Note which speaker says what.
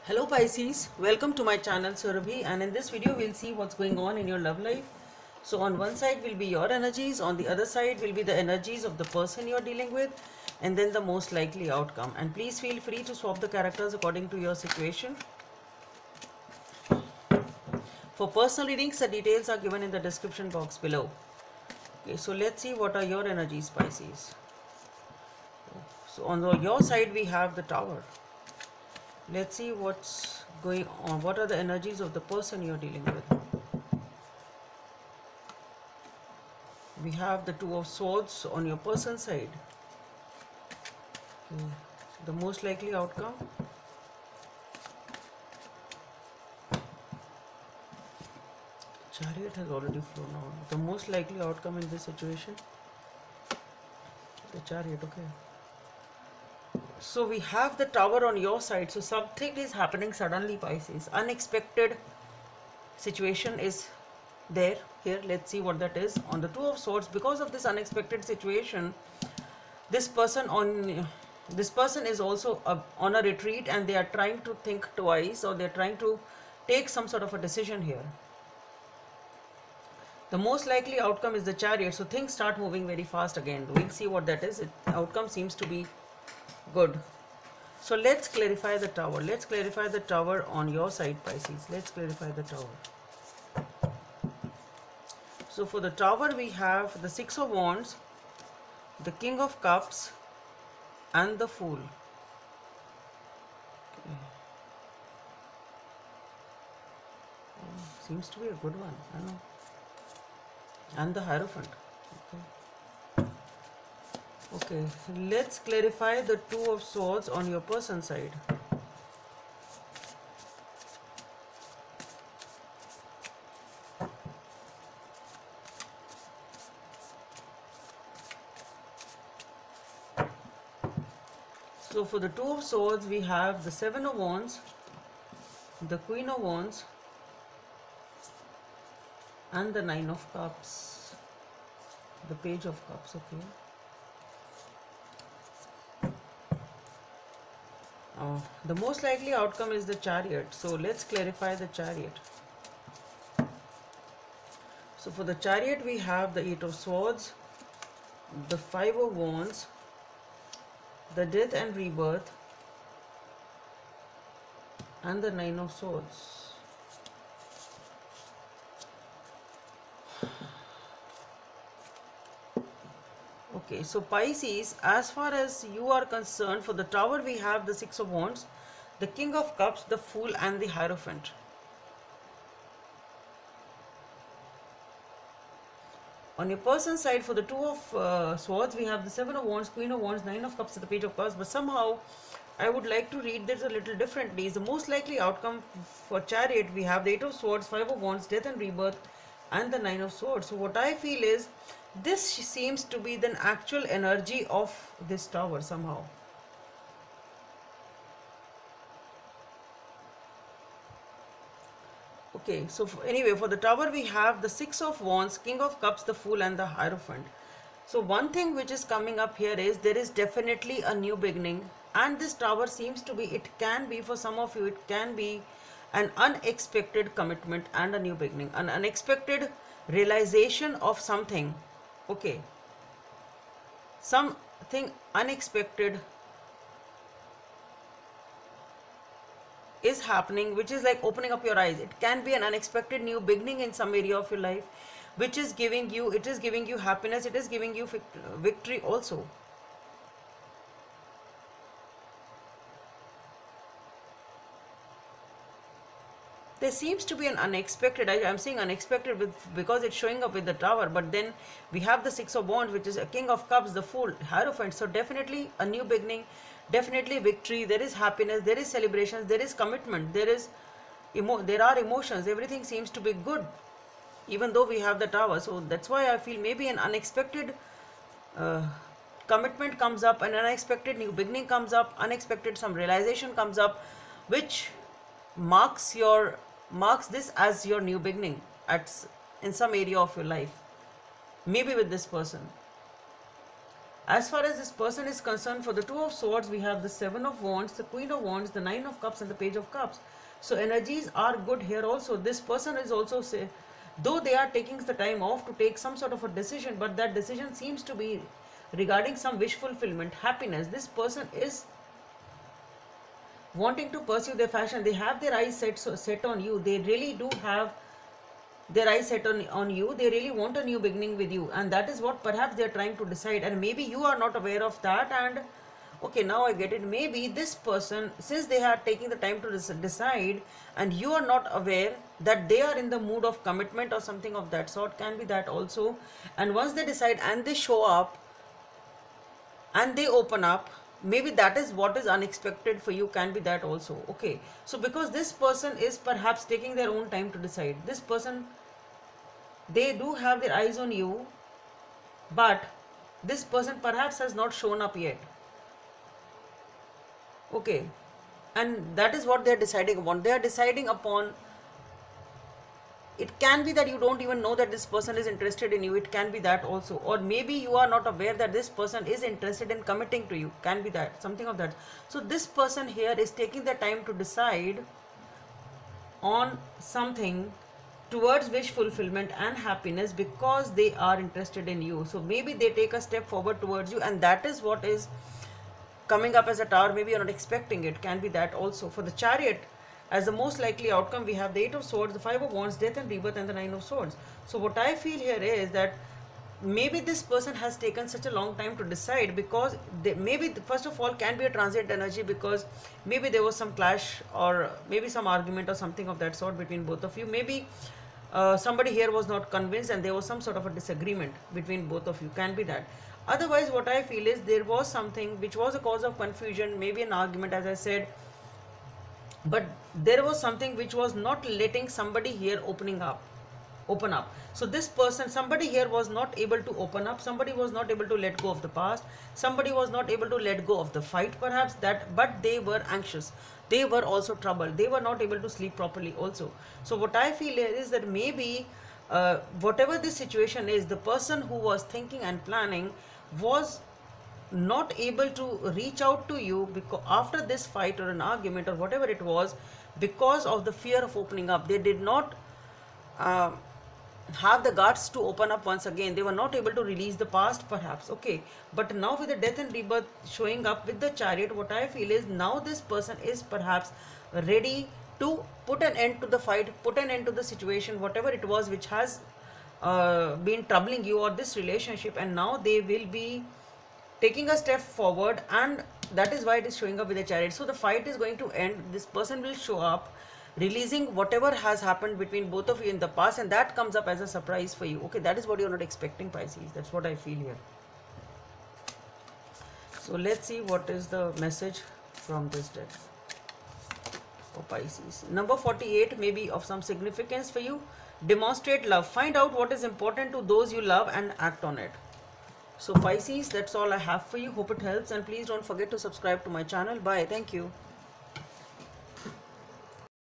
Speaker 1: Hello Pisces, welcome to my channel Surabhi, and in this video we'll see what's going on in your love life. So on one side will be your energies, on the other side will be the energies of the person you're dealing with, and then the most likely outcome. And please feel free to swap the characters according to your situation. For personal readings, the details are given in the description box below. Okay, so let's see what are your energies, Pisces. So on your side we have the Tower. Let's see what's going on. What are the energies of the person you're dealing with? We have the Two of Swords on your person's side. Okay. The most likely outcome. Chariot has already flown out. The most likely outcome in this situation. The Chariot, okay. So we have the Tower on your side. So something is happening suddenly, Pisces. Unexpected situation is there. Here, let's see what that is. On the Two of Swords, because of this unexpected situation, this person is also on a retreat, and they are trying to think twice, or they're trying to take some sort of a decision here. The most likely outcome is the Chariot, so things start moving very fast again. We'll see what that is. Outcome seems to be good. So let's clarify the Tower. Let's clarify the Tower on your side, Pisces. Let's clarify the Tower. So for the Tower we have the Six of Wands, the King of Cups, and the Fool. Okay. Seems to be a good one, I know. And the Hierophant. Okay, let's clarify the Two of Swords on your person's side. So for the Two of Swords we have the Seven of Wands, the Queen of Wands, and the Nine of Cups, the Page of Cups. Okay. The most likely outcome is the Chariot. So let's clarify the Chariot. So for the Chariot we have the Eight of Swords, the Five of Wands, the Death and Rebirth, and the Nine of Swords. Okay, so Pisces, as far as you are concerned, for the Tower we have the Six of Wands, the King of Cups, the Fool, and the Hierophant. On your person's side, for the Two of Swords, we have the Seven of Wands, Queen of Wands, Nine of Cups, and the Page of Cups. But somehow, I would like to read this a little differently. The most likely outcome for Chariot, we have the Eight of Swords, Five of Wands, Death and Rebirth, and the Nine of Swords. So what I feel is, this seems to be the actual energy of this Tower somehow. Okay, so anyway, for the Tower we have the Six of Wands, King of Cups, the Fool, and the Hierophant. So one thing which is coming up here is there is definitely a new beginning, and this Tower seems to be, it can be for some of you, it can be an unexpected commitment and a new beginning, an unexpected realization of something. Okay, something unexpected is happening, which is like opening up your eyes. It can be an unexpected new beginning in some area of your life, which is giving you, it is giving you happiness, it is giving you victory also. There seems to be an unexpected, I'm saying unexpected because it's showing up with the Tower, but then we have the Six of Wands, which is a King of Cups, the Fool, Hierophant. So definitely a new beginning, definitely victory, there is happiness, there is celebrations, there is commitment, there are emotions, everything seems to be good, even though we have the Tower. So that's why I feel maybe an unexpected commitment comes up, an unexpected new beginning comes up, unexpected some realization comes up, which marks this as your new beginning in some area of your life, maybe with this person. As far as this person is concerned, for the Two of Swords, we have the Seven of Wands, the Queen of Wands, the Nine of Cups, and the Page of Cups. So energies are good here also. This person is also, though they are taking the time off to take some sort of a decision, but that decision seems to be regarding some wish fulfillment, happiness. This person is wanting to pursue their passion. They have their eyes set on you. They really do have their eyes set on you. They really want a new beginning with you, and that is what perhaps they are trying to decide, and maybe you are not aware of that. And okay, now I get it. Maybe this person, since they are taking the time to decide, and you are not aware that they are in the mood of commitment or something of that sort, can be that also. And once they decide and they show up and they open up, maybe that is what is unexpected for you, can be that also. Okay, so because this person is perhaps taking their own time to decide, this person, they do have their eyes on you, but this person perhaps has not shown up yet. Okay, and that is what they are deciding upon. They are deciding upon, it can be that you don't even know that this person is interested in you. It can be that also. Or maybe you are not aware that this person is interested in committing to you. Can be that, something of that. So this person here is taking the time to decide on something towards wish fulfillment and happiness because they are interested in you. So maybe they take a step forward towards you, and that is what is coming up as a tower. Maybe you're not expecting it. Can be that also. For the Chariot, as the most likely outcome, we have the Eight of Swords, the Five of Wands, Death and Rebirth, and the Nine of Swords. So what I feel here is that maybe this person has taken such a long time to decide because maybe first of all can be a transient energy, because maybe there was some clash or maybe some argument or something of that sort between both of you. Maybe somebody here was not convinced and there was some sort of a disagreement between both of you. Can be that. Otherwise, what I feel is there was something which was a cause of confusion, maybe an argument, as I said, but there was something which was not letting somebody here open up. So this person, somebody here was not able to open up. Somebody was not able to let go of the past. Somebody was not able to let go of the fight, perhaps that, but they were anxious. They were also troubled. They were not able to sleep properly also. So what I feel here is that maybe whatever this situation is, the person who was thinking and planning was not able to reach out to you because after this fight or an argument or whatever it was, because of the fear of opening up. They did not have the guts to open up once again. They were not able to release the past, perhaps. Okay, but now with the Death and Rebirth showing up with the Chariot, what I feel is now this person is perhaps ready to put an end to the fight, put an end to the situation, whatever it was which has been troubling you or this relationship, and now they will be taking a step forward, and that is why it is showing up with the Chariot. So the fight is going to end. This person will show up, releasing whatever has happened between both of you in the past, and that comes up as a surprise for you. Okay, that is what you're not expecting, Pisces. That's what I feel here. So let's see what is the message from this deck for Pisces. Number 48 may be of some significance for you. Demonstrate love. Find out what is important to those you love and act on it. So Pisces, that's all I have for you. Hope it helps, and please don't forget to subscribe to my channel. Bye. Thank you.